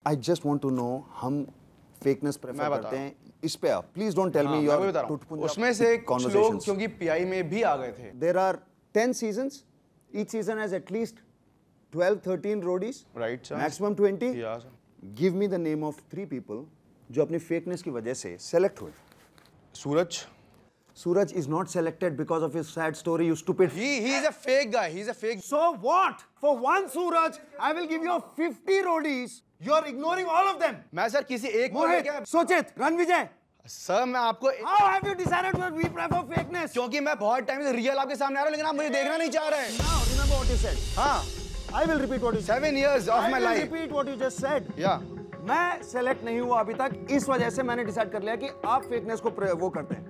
I just want to know हम fakeness prefer करते हैं इस पे आप please don't tell me your उसमें से कुछ लोग क्योंकि पीआई में भी आ गए थे. There are 10 seasons. Each season has at least 12-13 roadies. Right, sir. Maximum 20. Yeah, sir. Give me the name of 3 people जो अपनी फेकनेस की वजह से सेलेक्ट हुए. Suraj. Suraj is not selected because of his sad story, you stupid. He is a fake guy. He's a fake. So what? For one Suraj, I will give you 50 roadies. You are ignoring all of them. मैं sir किसी एक को Mohit, Sochit, Ranvijay. Sir मैं आपको How have you decided that we prefer fakeness? क्योंकि मैं बहुत time से रियल आपके सामने आ रहा हूँ लेकिन आप मुझे देखना नहीं चाह रहे. Now remember what you said. हाँ. I will repeat what you said. 7 years of my life. I will repeat what you just said. Yeah. मैं सेलेक्ट नहीं हुआ अभी तक, इस वजह से मैंने डिसाइड कर लिया कि आप फेकनेस को वो करते हैं.